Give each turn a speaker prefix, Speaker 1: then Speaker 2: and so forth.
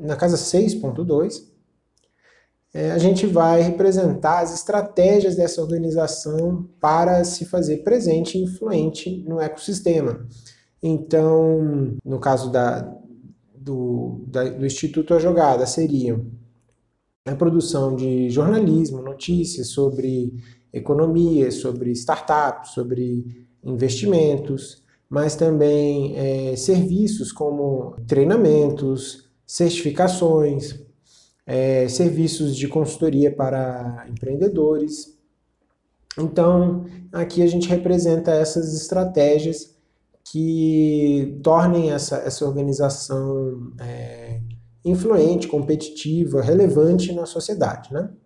Speaker 1: na casa 6.2, a gente vai representar as estratégias dessa organização para se fazer presente e influente no ecossistema. Então, no caso do Instituto A Jogada, seriam a produção de jornalismo, notícias sobre economia, sobre startups, sobre investimentos, mas também serviços como treinamentos, certificações, serviços de consultoria para empreendedores. Então, aqui a gente representa essas estratégias que tornem essa organização influente, competitiva, relevante na sociedade, né?